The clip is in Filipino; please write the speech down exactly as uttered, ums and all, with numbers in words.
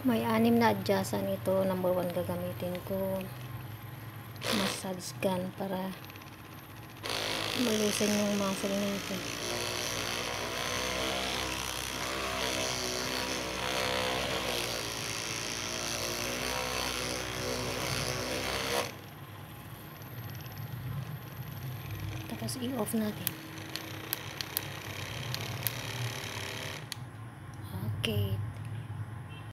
May anim na adjustan ito. Number one gagamitin ko. Massage gun para malusin yung muscle natin. Tapos i-off natin. Okay.